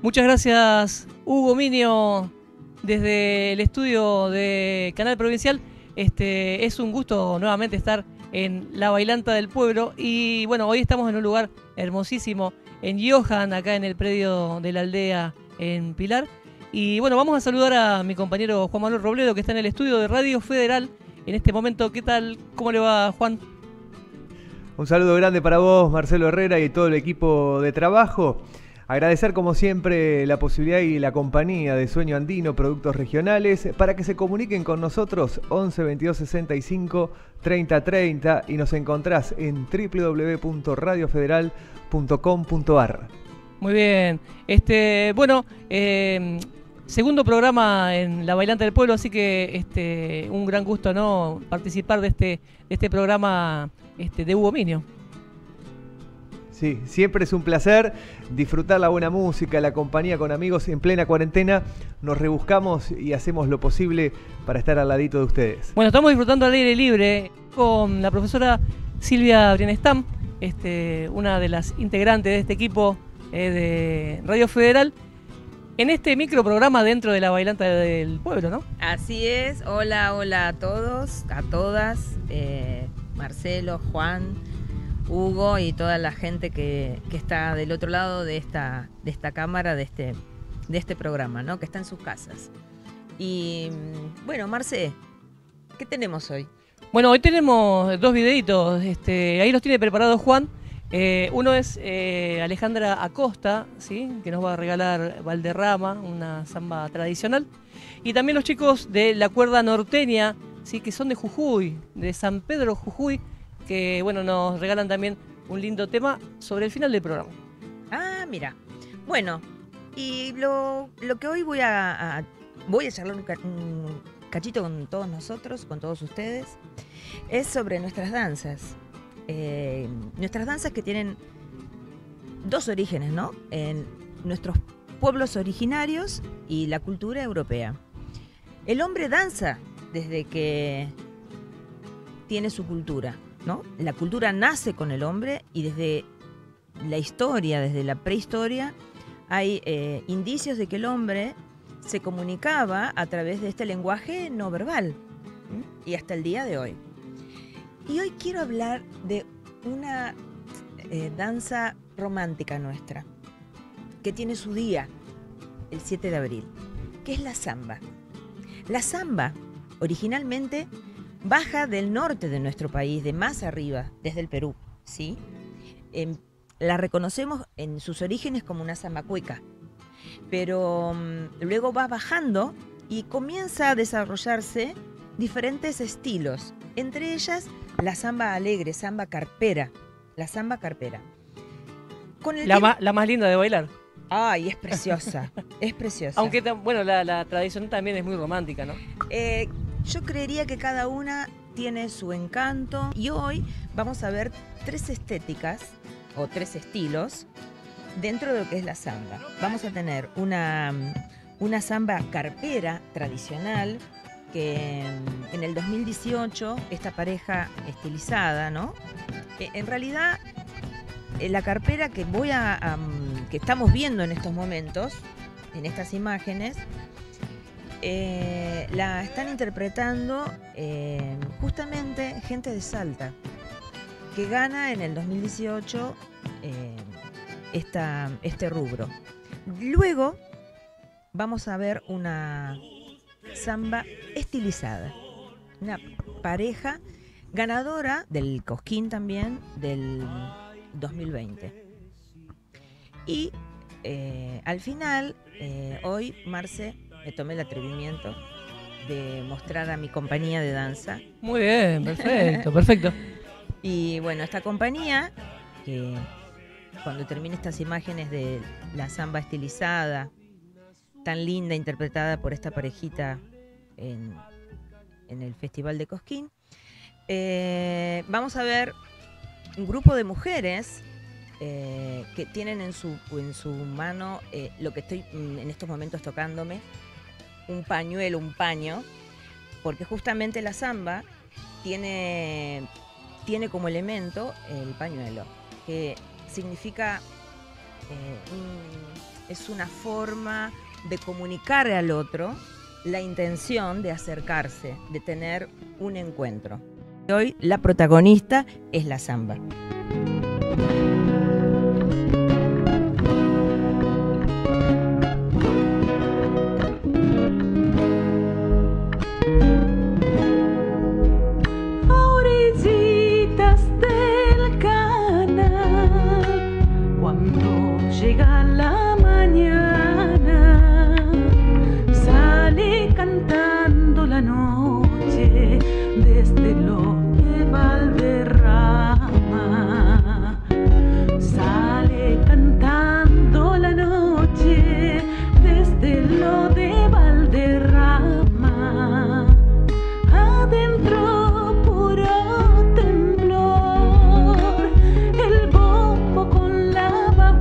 Muchas gracias, Hugo Minio, desde el estudio de Canal Provincial. Es un gusto nuevamente estar en La Bailanta del Pueblo. Y bueno, hoy estamos en un lugar hermosísimo, en Johan, acá en el predio de la aldea en Pilar. Y bueno, vamos a saludar a mi compañero Juan Manuel Robledo, que está en el estudio de Radio Federal en este momento. ¿Qué tal? ¿Cómo le va, Juan? Un saludo grande para vos, Marcelo Herrera, y todo el equipo de trabajo. Agradecer como siempre la posibilidad y la compañía de Sueño Andino, productos regionales, para que se comuniquen con nosotros 11 22 65 30 30 y nos encontrás en www.radiofederal.com.ar. Muy bien. Segundo programa en La Bailanta del Pueblo, así que un gran gusto, ¿no?, participar de este programa de Hugo Minio. Sí, siempre es un placer disfrutar la buena música, la compañía con amigos. En plena cuarentena nos rebuscamos y hacemos lo posible para estar al ladito de ustedes. Bueno, estamos disfrutando al aire libre con la profesora Silvia Brienestam, una de las integrantes de este equipo de Radio Federal, en este microprograma dentro de La Bailanta del Pueblo, ¿no? Así es. Hola, hola a todos, a todas, Marcelo, Juan, Hugo y toda la gente que está del otro lado de esta cámara, de este programa, ¿no?, que está en sus casas. Y bueno, Marce, ¿qué tenemos hoy? Bueno, hoy tenemos dos videitos, ahí los tiene preparados Juan. Uno es Alejandra Acosta, ¿sí?, que nos va a regalar Valderrama, una samba tradicional. Y también los chicos de La Cuerda Norteña, ¿sí?, que son de Jujuy, de San Pedro, Jujuy, que bueno, nos regalan también un lindo tema sobre el final del programa. Ah, mira. Bueno, y lo que hoy voy a charlar un cachito con todos nosotros, con todos ustedes, es sobre nuestras danzas. Nuestras danzas que tienen dos orígenes, ¿no?, en nuestros pueblos originarios y la cultura europea. El hombre danza desde que tiene su cultura, ¿no? La cultura nace con el hombre y desde la historia, desde la prehistoria, hay indicios de que el hombre se comunicaba a través de este lenguaje no verbal, y hasta el día de hoy. Y hoy quiero hablar de una danza romántica nuestra, que tiene su día, el 7 de abril, que es la samba. La samba, originalmente, baja del norte de nuestro país, de más arriba, desde el Perú, ¿sí? La reconocemos en sus orígenes como una samba cueca, pero luego va bajando y comienza a desarrollarse diferentes estilos, entre ellas la samba alegre, samba carpera, la samba carpera. La más linda de bailar. Ay, es preciosa, es preciosa. Aunque, bueno, la tradición también es muy romántica, ¿no? Yo creería que cada una tiene su encanto y hoy vamos a ver tres estéticas o tres estilos dentro de lo que es la samba. Vamos a tener una samba carpera tradicional que en el 2018 esta pareja estilizada, ¿no? En realidad la carpera que que estamos viendo en estos momentos, en estas imágenes, la están interpretando justamente gente de Salta, que gana en el 2018 este rubro. Luego vamos a ver una samba estilizada, una pareja ganadora del Cosquín también del 2020. Y al final, hoy, Marce, me tomé el atrevimiento de mostrar a mi compañía de danza. Muy bien, perfecto, perfecto. Y bueno, esta compañía, que cuando termine estas imágenes de la samba estilizada, tan linda, interpretada por esta parejita en el Festival de Cosquín, vamos a ver un grupo de mujeres que tienen en su mano lo que estoy en estos momentos tocándome, un pañuelo, un paño, porque justamente la samba tiene como elemento el pañuelo, que significa es una forma de comunicarle al otro la intención de acercarse, de tener un encuentro. Hoy la protagonista es la samba. Llega la mañana, sale cantando la noche desde lo de Valderrama. Sale cantando la noche desde lo de Valderrama. Adentro puro temblor, el bombo con la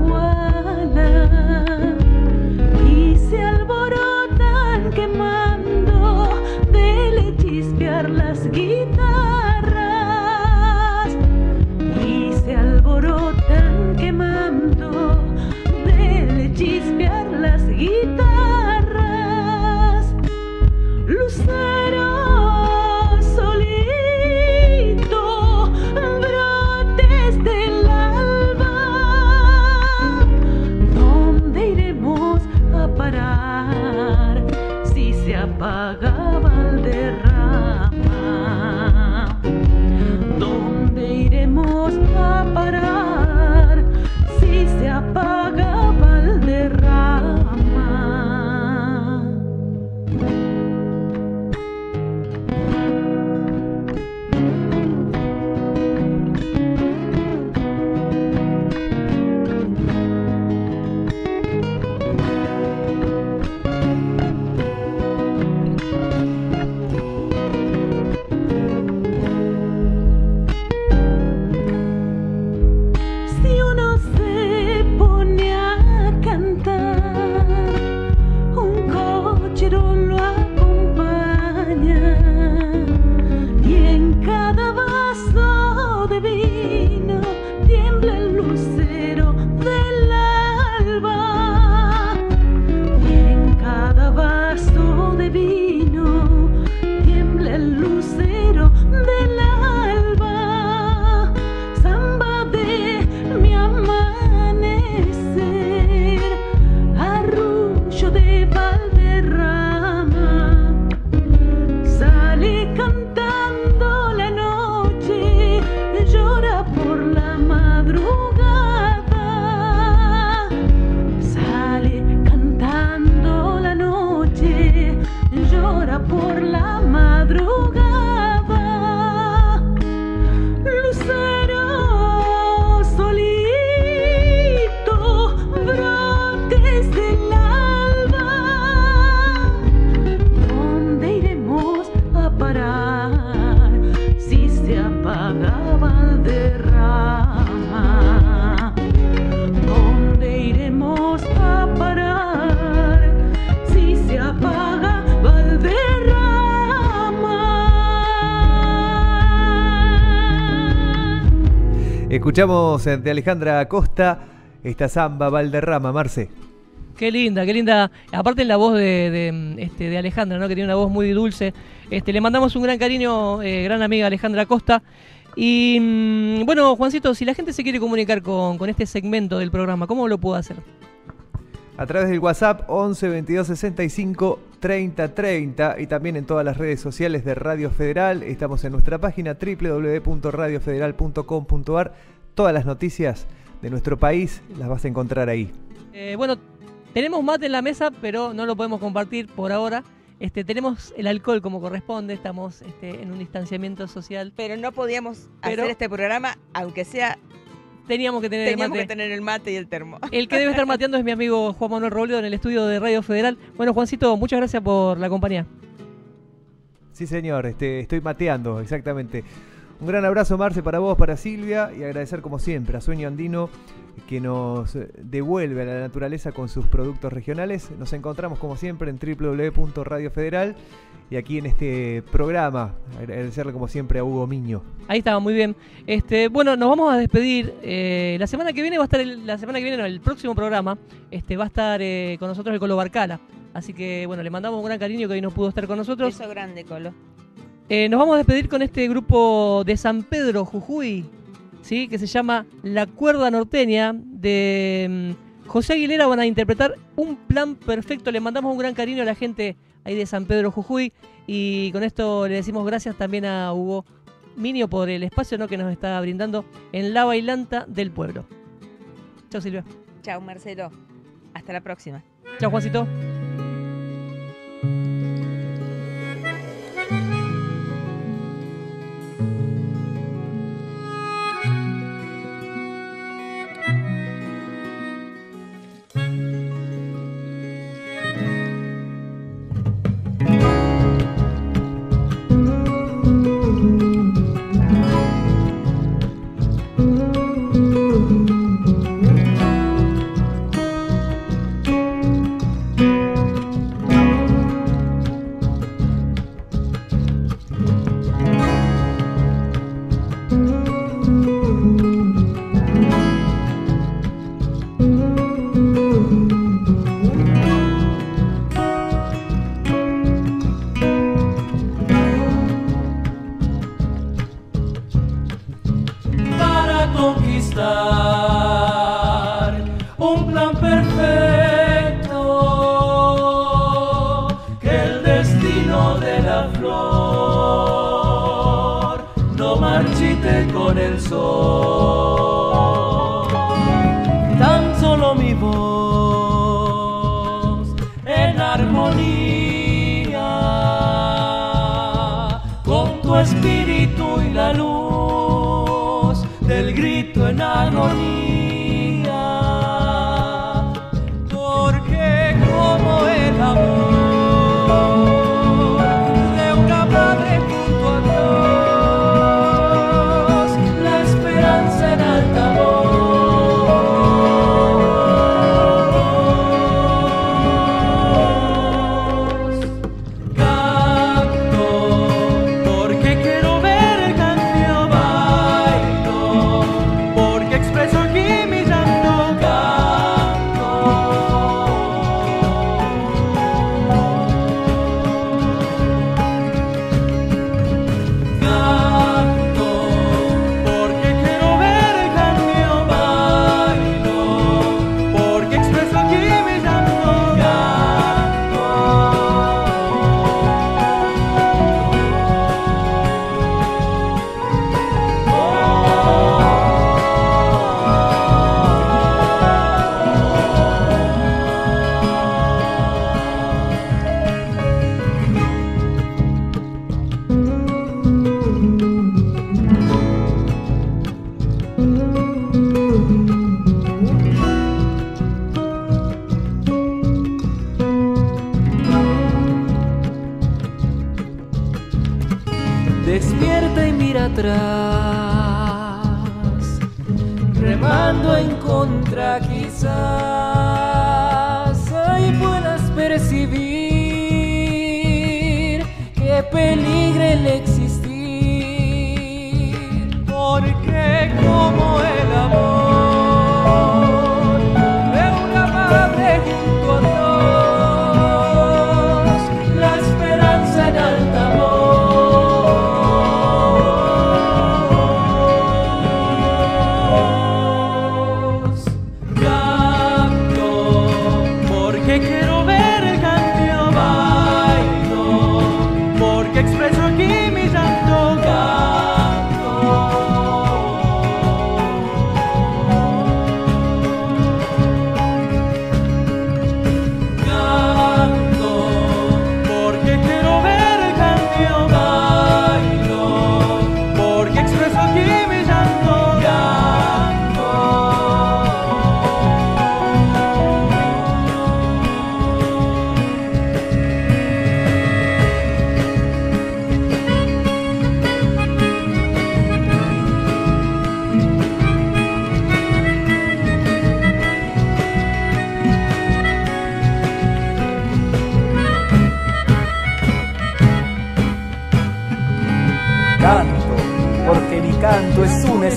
y se alborotan quemando de chispear las guitarras, y se alborotan quemando de chispear las guitarras. Lucero solito, brotes del alba, a parar si se apaga Valderrama. ¿Dónde iremos a parar si se apaga Valderrama? Por la madrugada, lucero solito, brotes del alba. ¿Dónde iremos a parar si se apaga Valderrama? ¿Dónde iremos a parar si se apaga Valderrama? Escuchamos de Alejandra Acosta esta samba Valderrama, Marce. Qué linda, qué linda. Aparte en la voz de Alejandra, ¿no? Que tiene una voz muy dulce. Le mandamos un gran cariño, gran amiga Alejandra Acosta. Y bueno, Juancito, si la gente se quiere comunicar con este segmento del programa, ¿cómo lo puede hacer? A través del WhatsApp 11 22 65 30 30 y también en todas las redes sociales de Radio Federal. Estamos en nuestra página www.radiofederal.com.ar. Todas las noticias de nuestro país las vas a encontrar ahí. Bueno, tenemos mate en la mesa, pero no lo podemos compartir por ahora. Tenemos el alcohol como corresponde, estamos en un distanciamiento social. Pero no podíamos hacer este programa, aunque sea... Teníamos que tener el mate y el termo. El que debe estar mateando es mi amigo Juan Manuel Robledo en el estudio de Radio Federal. Bueno, Juancito, muchas gracias por la compañía. Sí, señor, estoy mateando, exactamente. Un gran abrazo, Marce, para vos, para Silvia, y agradecer como siempre a Sueño Andino que nos devuelve a la naturaleza con sus productos regionales. Nos encontramos como siempre en www.radio Federal y aquí en este programa. Agradecerle como siempre a Hugo Miño. Ahí estaba, muy bien. Bueno, nos vamos a despedir. La semana que viene va a estar el próximo programa. Va a estar con nosotros el Colo Barcala. Así que bueno, le mandamos un gran cariño que hoy no pudo estar con nosotros. Beso grande, Colo. Nos vamos a despedir con este grupo de San Pedro, Jujuy, ¿sí? Que se llama La Cuerda Norteña, de José Aguilera. Van a interpretar Un Plan Perfecto. Le mandamos un gran cariño a la gente ahí de San Pedro, Jujuy. Y con esto le decimos gracias también a Hugo Minio por el espacio, ¿no?, que nos está brindando en La Bailanta del Pueblo. Chao, Silvia. Chao, Marcelo. Hasta la próxima. Chao, Juancito. Con el sol, tan solo mi voz en armonía con tu espíritu y la luz del grito en agonía, porque como el amor de una madre junto a Dios, la esperanza en alta voz canto, porque quiero ver el cambio, bailo, porque expreso aquí mi llanto, canto, porque quiero ver el cambio, bailo, porque expreso aquí mi llanto, despierta y mira atrás, remando en contra quizás, ahí puedas percibir que peligra el existir, porque como el amor de una madre junto a Dios, la esperanza en alta voz canto, porque quiero ver el cambio, bailo, porque expreso aquí mi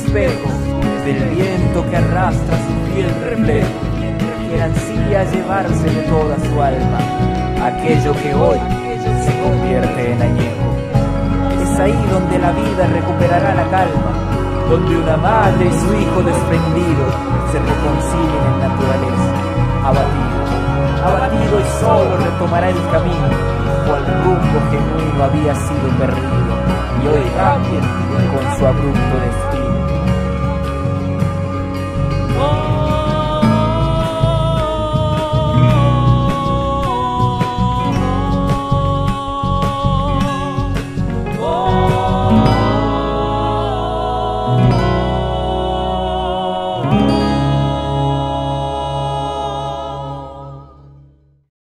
espejo del viento que arrastra su piel reflejo, que ansía llevarse de toda su alma aquello que hoy se convierte en añejo. Es ahí donde la vida recuperará la calma, donde una madre y su hijo desprendido se reconcilien en naturaleza. Abatido y solo retomará el camino, cual rumbo genuino había sido perdido, y hoy cambia con su abrupto destino.